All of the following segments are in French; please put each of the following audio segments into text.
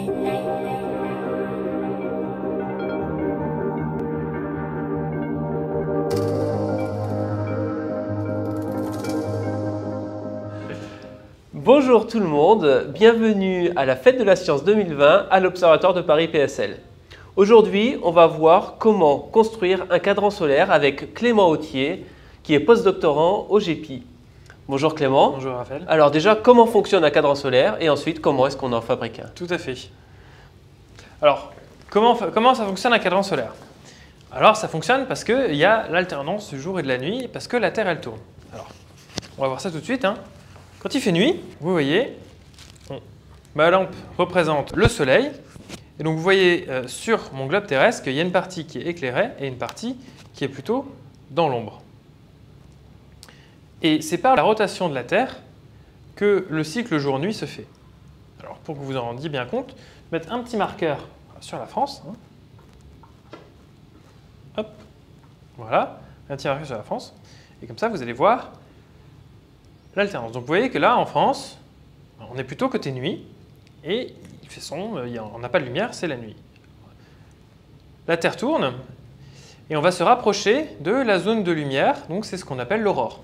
Bonjour tout le monde, bienvenue à la Fête de la Science 2020 à l'Observatoire de Paris PSL. Aujourd'hui, on va voir comment construire un cadran solaire avec Clément Autier, qui est postdoctorant au GEPI. Bonjour Clément. Bonjour Raphaël. Alors déjà, comment fonctionne un cadran solaire et ensuite, comment est-ce qu'on en fabrique un? Tout à fait. Alors, comment ça fonctionne un cadran solaire? Alors, ça fonctionne parce qu'il y a l'alternance du jour et de la nuit, parce que la Terre, elle tourne. Alors, on va voir ça tout de suite. Quand il fait nuit, vous voyez, ma lampe représente le Soleil. Et donc, vous voyez sur mon globe terrestre qu'il y a une partie qui est éclairée et une partie qui est plutôt dans l'ombre. Et c'est par la rotation de la Terre que le cycle jour-nuit se fait. Alors, pour que vous en rendiez bien compte, je vais mettre un petit marqueur sur la France. Hop, voilà, un petit marqueur sur la France. Et comme ça, vous allez voir l'alternance. Donc vous voyez que là, en France, on est plutôt côté nuit, et il fait sombre, on n'a pas de lumière, c'est la nuit. La Terre tourne, et on va se rapprocher de la zone de lumière, donc c'est ce qu'on appelle l'aurore.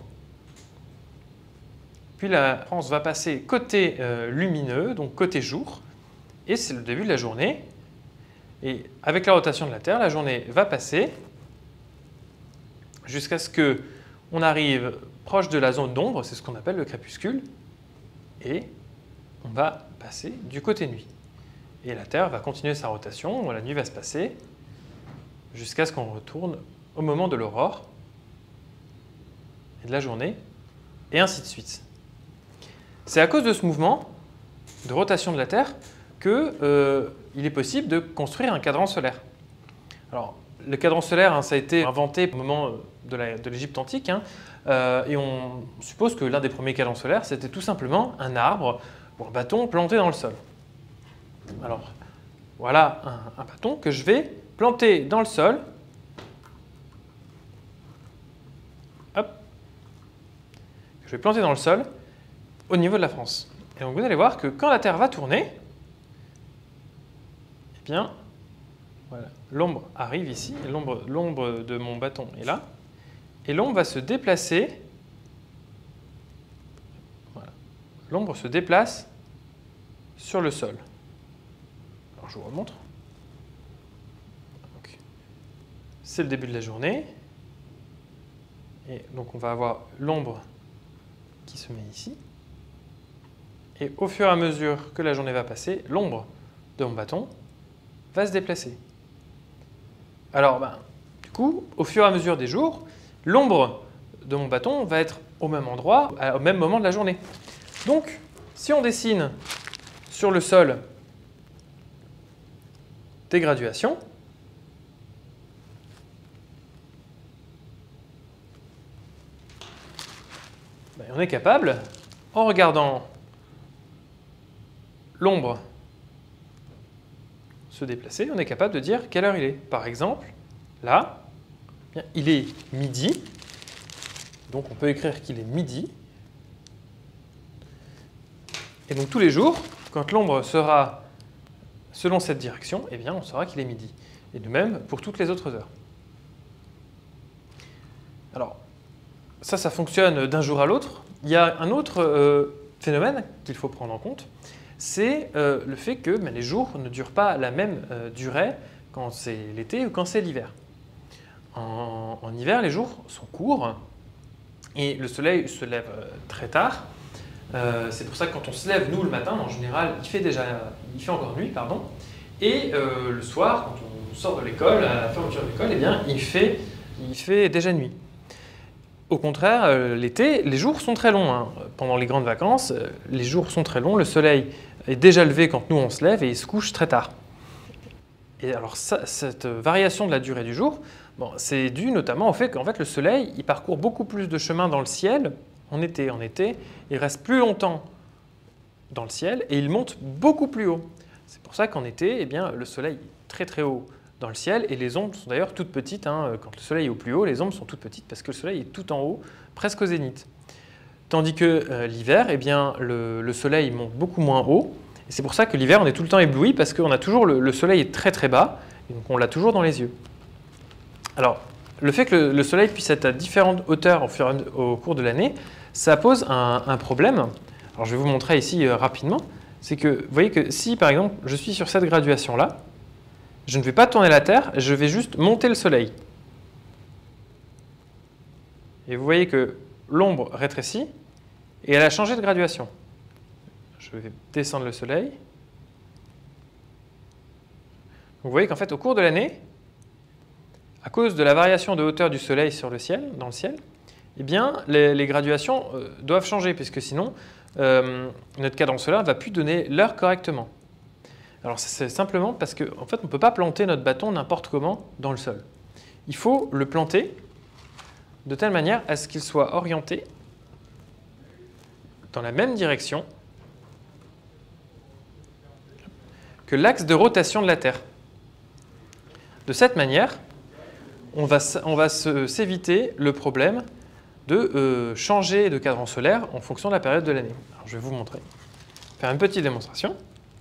Puis la France va passer côté lumineux, donc côté jour, et c'est le début de la journée. Et avec la rotation de la Terre, la journée va passer jusqu'à ce qu'on arrive proche de la zone d'ombre, c'est ce qu'on appelle le crépuscule, et on va passer du côté nuit. Et la Terre va continuer sa rotation, la nuit va se passer, jusqu'à ce qu'on retourne au moment de l'aurore et de la journée, et ainsi de suite. C'est à cause de ce mouvement de rotation de la Terre qu'il est possible de construire un cadran solaire. Alors, le cadran solaire, ça a été inventé au moment de l'Égypte antique, et on suppose que l'un des premiers cadrans solaires, c'était tout simplement un arbre ou un bâton planté dans le sol. Alors, voilà un bâton que je vais planter dans le sol. Hop. Je vais planter dans le sol au niveau de la France. Et donc vous allez voir que quand la Terre va tourner, eh bien, voilà, l'ombre arrive ici, l'ombre de mon bâton est là, et l'ombre va se déplacer. Voilà. L'ombre se déplace sur le sol. Alors je vous remontre. C'est le début de la journée, et donc on va avoir l'ombre qui se met ici. Et au fur et à mesure que la journée va passer, l'ombre de mon bâton va se déplacer. Alors, du coup, au fur et à mesure des jours, l'ombre de mon bâton va être au même endroit, au même moment de la journée. Donc, si on dessine sur le sol des graduations, on est capable, en regardant l'ombre se déplacer, on est capable de dire quelle heure il est. Par exemple, là, il est midi, donc on peut écrire qu'il est midi. Et donc tous les jours, quand l'ombre sera selon cette direction, eh bien on saura qu'il est midi. Et de même pour toutes les autres heures. Alors, ça fonctionne d'un jour à l'autre. Il y a un autre phénomène qu'il faut prendre en compte, c'est le fait que les jours ne durent pas la même durée quand c'est l'été ou quand c'est l'hiver. En hiver, les jours sont courts et le soleil se lève très tard. C'est pour ça que quand on se lève, nous, le matin, en général, il fait encore nuit, pardon. Et le soir, quand on sort de l'école, à la fermeture de l'école, eh bien, il fait déjà nuit. Au contraire, l'été, les jours sont très longs. Pendant les grandes vacances, les jours sont très longs. Le soleil est déjà levé quand nous on se lève et il se couche très tard. Et alors cette variation de la durée du jour, c'est dû notamment au fait qu'en fait le soleil il parcourt beaucoup plus de chemin dans le ciel en été. En été, il reste plus longtemps dans le ciel et il monte beaucoup plus haut. C'est pour ça qu'en été, eh bien, le soleil est très très haut dans le ciel et les ombres sont d'ailleurs toutes petites. Quand le soleil est au plus haut, les ombres sont toutes petites parce que le soleil est tout en haut, presque au zénith. Tandis que l'hiver, eh bien, le soleil monte beaucoup moins haut Et c'est pour ça que l'hiver, on est tout le temps ébloui parce qu'on a toujours le soleil est très très bas, et donc on l'a toujours dans les yeux. Alors, le fait que le soleil puisse être à différentes hauteurs au cours de l'année, ça pose un problème. Alors, je vais vous montrer ici rapidement. C'est que, vous voyez que si, par exemple, je suis sur cette graduation-là, je ne vais pas tourner la Terre, je vais juste monter le soleil. Et vous voyez que l'ombre rétrécit et elle a changé de graduation. Je vais descendre le soleil. Donc, vous voyez qu'en fait, au cours de l'année, à cause de la variation de hauteur du soleil sur le ciel, dans le ciel, eh bien, les graduations doivent changer, puisque sinon, notre cadran solaire ne va plus donner l'heure correctement. Alors, c'est simplement parce qu'en fait, on ne peut pas planter notre bâton n'importe comment dans le sol. Il faut le planter de telle manière à ce qu'il soit orienté dans la même direction que l'axe de rotation de la Terre. De cette manière, on va s'éviter le problème de changer de cadran solaire en fonction de la période de l'année. Alors, je vais vous montrer. Faire une petite démonstration.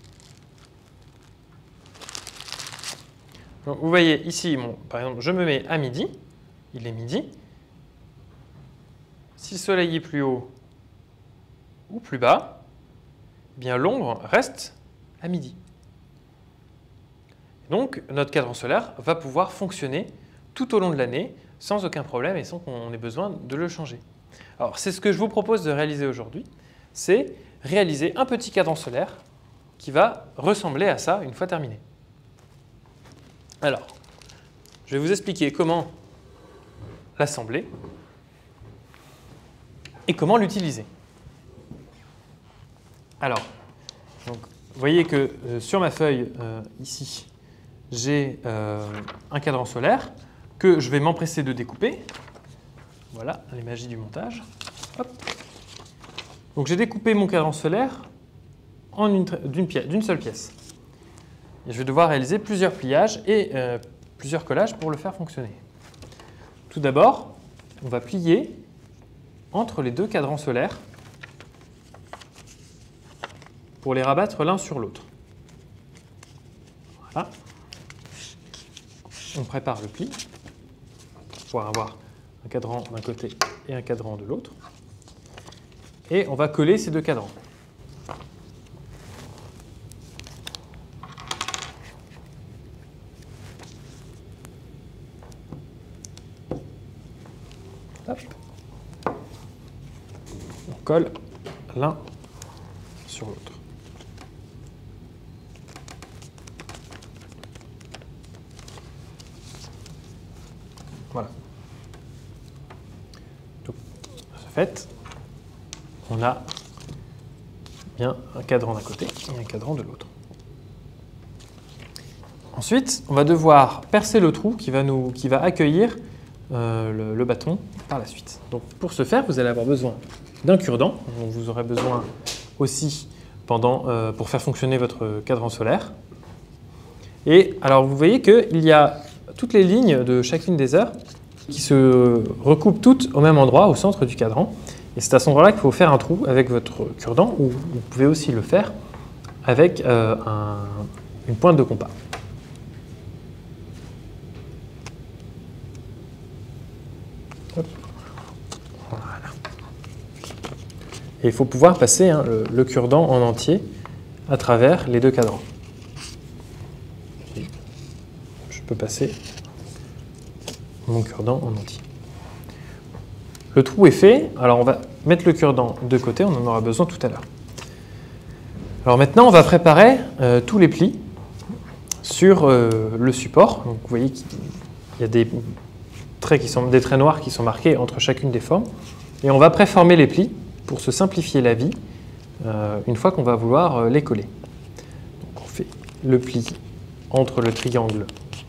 Donc, vous voyez ici, par exemple, je me mets à midi. Il est midi. Si le soleil est plus haut ou plus bas, eh bien l'ombre reste à midi. Donc, notre cadran solaire va pouvoir fonctionner tout au long de l'année sans aucun problème et sans qu'on ait besoin de le changer. Alors, c'est ce que je vous propose de réaliser aujourd'hui, c'est réaliser un petit cadran solaire qui va ressembler à ça une fois terminé. Alors, je vais vous expliquer comment l'assembler et comment l'utiliser. Alors, donc, vous voyez que sur ma feuille, ici, j'ai un cadran solaire que je vais m'empresser de découper. Voilà, les magies du montage. Hop. Donc j'ai découpé mon cadran solaire en d'une seule pièce. Et je vais devoir réaliser plusieurs pliages et plusieurs collages pour le faire fonctionner. Tout d'abord, on va plier entre les deux cadrans solaires pour les rabattre l'un sur l'autre. Voilà. On prépare le pli pour pouvoir avoir un cadran d'un côté et un cadran de l'autre. Et on va coller ces deux cadrans. Hop. On colle l'un sur l'autre. Voilà. Donc, de ce fait, on a bien un cadran d'un côté et un cadran de l'autre. Ensuite, on va devoir percer le trou qui va accueillir le bâton par la suite. Donc, pour ce faire, vous allez avoir besoin d'un cure-dent. Vous aurez besoin aussi pour faire fonctionner votre cadran solaire. Et alors, vous voyez qu'il y a toutes les lignes de chacune des heures qui se recoupent toutes au même endroit, au centre du cadran. Et c'est à cet endroit-là qu'il faut faire un trou avec votre cure-dent, ou vous pouvez aussi le faire avec une pointe de compas. Hop. Voilà. Et il faut pouvoir passer le cure-dent en entier à travers les deux cadrans. Je peux passer mon cure-dent en entier. Le trou est fait, alors on va mettre le cure-dent de côté, on en aura besoin tout à l'heure. Alors maintenant, on va préparer tous les plis sur le support. Donc vous voyez qu'il y a des traits noirs qui sont marqués entre chacune des formes. Et on va préformer les plis pour se simplifier la vie une fois qu'on va vouloir les coller. Donc on fait le pli entre le triangle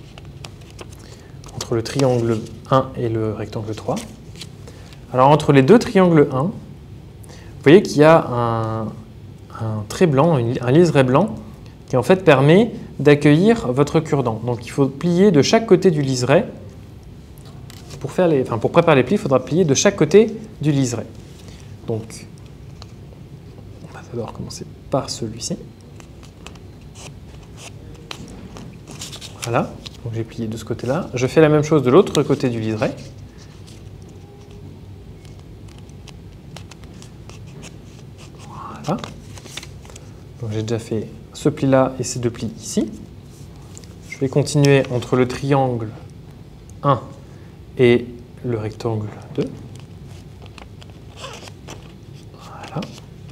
1 et le rectangle 3. Alors entre les deux triangles 1, vous voyez qu'il y a un trait blanc, un liseré blanc, qui en fait permet d'accueillir votre cure-dent. Donc il faut plier de chaque côté du liseré. Pour préparer les plis, il faudra plier de chaque côté du liseré. Donc on va d'abord commencer par celui-ci. Voilà, donc j'ai plié de ce côté-là. Je fais la même chose de l'autre côté du liseré. Voilà. Donc j'ai déjà fait ce pli-là et ces deux plis ici. Je vais continuer entre le triangle 1 et le rectangle 2. Voilà.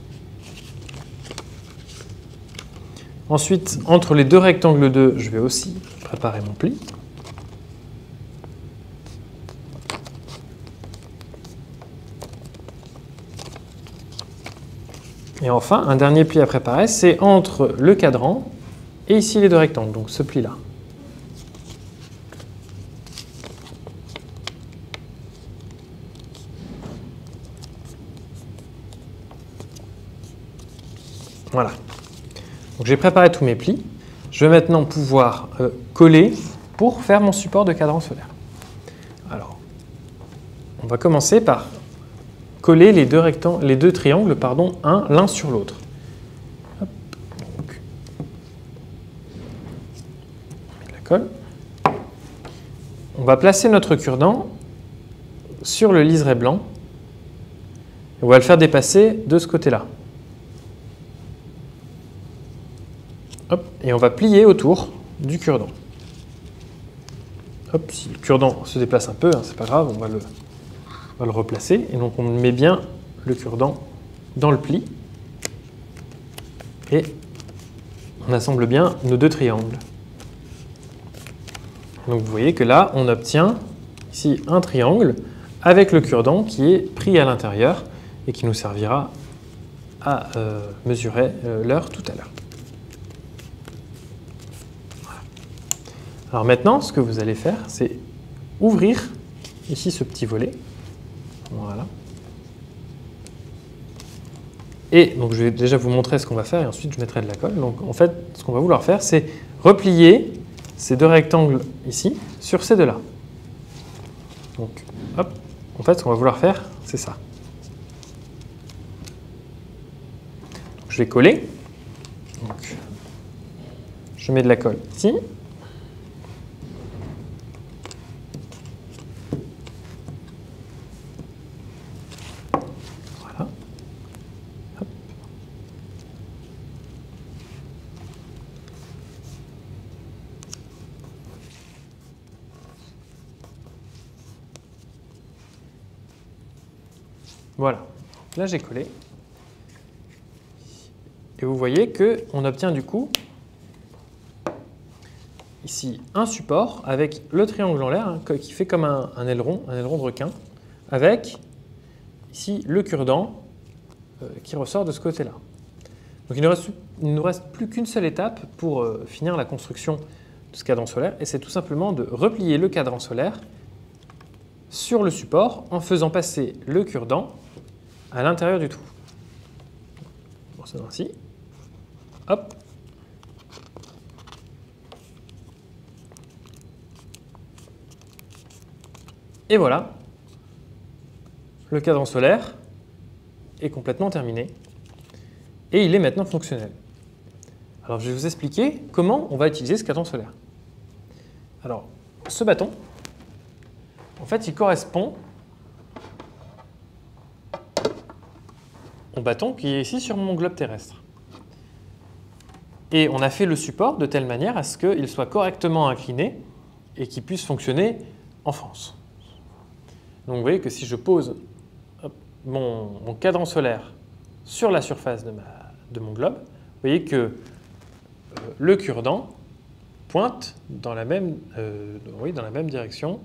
Ensuite, entre les deux rectangles 2, je vais aussi préparer mon pli. Et enfin, un dernier pli à préparer, c'est entre le cadran et ici les deux rectangles, donc ce pli-là. Voilà. Donc j'ai préparé tous mes plis. Je vais maintenant pouvoir coller pour faire mon support de cadran solaire. Alors, on va commencer par coller les deux triangles, l'un sur l'autre. Donc, on met de la colle. On va placer notre cure-dent sur le liseré blanc. On va le faire dépasser de ce côté-là. Hop, et on va plier autour du cure-dent. Hop, si le cure-dent se déplace un peu, hein, c'est pas grave, on va le replacer. Et donc on met bien le cure-dent dans le pli. Et on assemble bien nos deux triangles. Donc vous voyez que là, on obtient ici un triangle avec le cure-dent qui est pris à l'intérieur et qui nous servira à mesurer l'heure tout à l'heure. Alors maintenant, ce que vous allez faire, c'est ouvrir ici ce petit volet. Voilà. Et donc je vais déjà vous montrer ce qu'on va faire et ensuite je mettrai de la colle. Donc en fait, ce qu'on va vouloir faire, c'est replier ces deux rectangles ici sur ces deux-là. Donc hop, en fait, ce qu'on va vouloir faire, c'est ça. Donc, je vais coller. Donc, je mets de la colle ici. Voilà, donc là j'ai collé. Et vous voyez qu'on obtient du coup ici un support avec le triangle en l'air qui fait comme un aileron de requin, avec ici le cure-dent qui ressort de ce côté-là. Donc il ne nous reste plus qu'une seule étape pour finir la construction de ce cadran solaire, et c'est tout simplement de replier le cadran solaire sur le support en faisant passer le cure-dent à l'intérieur du trou. Bon, c'est ainsi. Hop. Et voilà, le cadran solaire est complètement terminé et il est maintenant fonctionnel. Alors je vais vous expliquer comment on va utiliser ce cadran solaire. Alors, ce bâton, en fait, il correspond au bâton qui est ici sur mon globe terrestre. Et on a fait le support de telle manière à ce qu'il soit correctement incliné et qu'il puisse fonctionner en France. Donc vous voyez que si je pose mon cadran solaire sur la surface de mon globe, vous voyez que le cure-dent pointe dans la même direction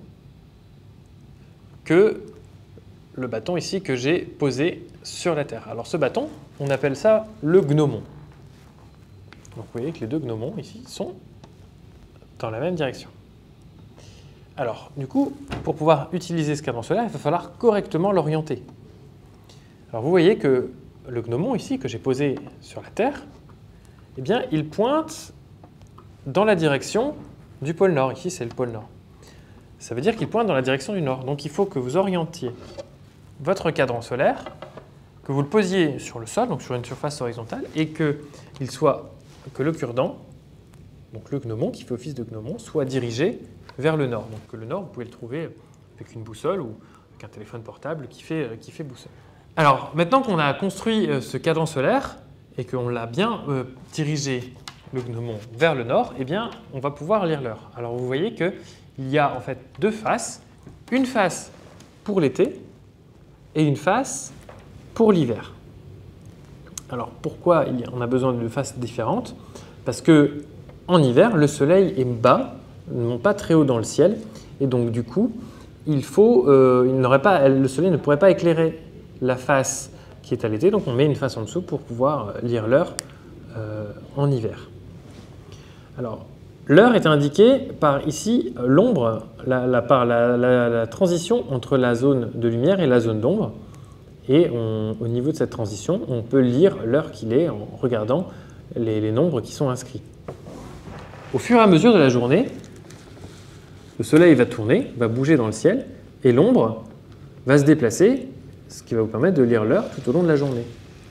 que le bâton ici que j'ai posé sur la Terre. Alors ce bâton, on appelle ça le gnomon. Donc vous voyez que les deux gnomons ici sont dans la même direction. Alors du coup, pour pouvoir utiliser ce cadran solaire, il va falloir correctement l'orienter. Alors vous voyez que le gnomon ici que j'ai posé sur la Terre, eh bien il pointe dans la direction du pôle Nord. Ici c'est le pôle Nord. Ça veut dire qu'il pointe dans la direction du Nord. Donc il faut que vous orientiez votre cadran solaire, que vous le posiez sur le sol, donc sur une surface horizontale, et que le cure-dent donc le gnomon qui fait office de gnomon, soit dirigé vers le nord. Donc le nord, vous pouvez le trouver avec une boussole ou avec un téléphone portable qui fait boussole. Alors maintenant qu'on a construit ce cadran solaire et qu'on l'a bien dirigé le gnomon vers le nord, eh bien on va pouvoir lire l'heure. Alors vous voyez qu'il y a en fait deux faces, une face pour l'été et une face pour l'hiver. Alors pourquoi on a besoin de faces différentes? Parce que en hiver, le soleil est bas, non pas très haut dans le ciel, et donc du coup, le soleil ne pourrait pas éclairer la face qui est à l'été, donc on met une face en dessous pour pouvoir lire l'heure en hiver. Alors, l'heure est indiquée par ici l'ombre, par la transition entre la zone de lumière et la zone d'ombre. Et au niveau de cette transition, on peut lire l'heure qu'il est en regardant les nombres qui sont inscrits. Au fur et à mesure de la journée, le soleil va tourner, va bouger dans le ciel, et l'ombre va se déplacer, ce qui va vous permettre de lire l'heure tout au long de la journée.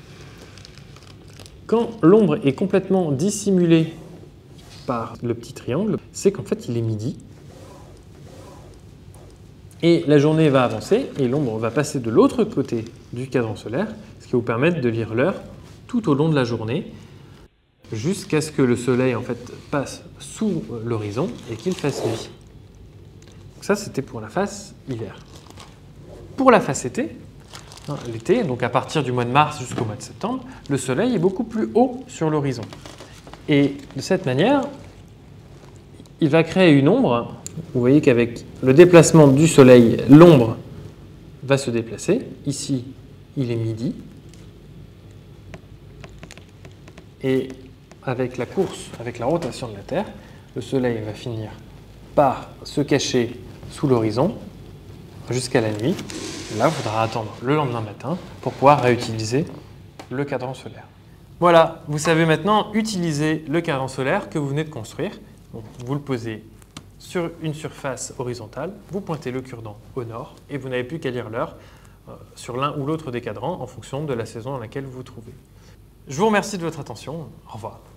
Quand l'ombre est complètement dissimulée par le petit triangle, c'est qu'en fait il est midi. Et la journée va avancer et l'ombre va passer de l'autre côté du cadran solaire, ce qui va vous permettre de lire l'heure tout au long de la journée, jusqu'à ce que le soleil en fait passe sous l'horizon et qu'il fasse nuit. Donc ça, c'était pour la face hiver. Pour la face été, l'été, donc à partir du mois de mars jusqu'au mois de septembre, le soleil est beaucoup plus haut sur l'horizon. Et de cette manière, il va créer une ombre. Vous voyez qu'avec le déplacement du soleil, l'ombre va se déplacer. Ici, il est midi. Et avec la course, avec la rotation de la Terre, le soleil va finir par se cacher sous l'horizon jusqu'à la nuit. Et là, il faudra attendre le lendemain matin pour pouvoir réutiliser le cadran solaire. Voilà, vous savez maintenant utiliser le cadran solaire que vous venez de construire. Donc, vous le posez sur une surface horizontale, vous pointez le cure-dent au nord et vous n'avez plus qu'à lire l'heure sur l'un ou l'autre des cadrans en fonction de la saison dans laquelle vous vous trouvez. Je vous remercie de votre attention. Au revoir.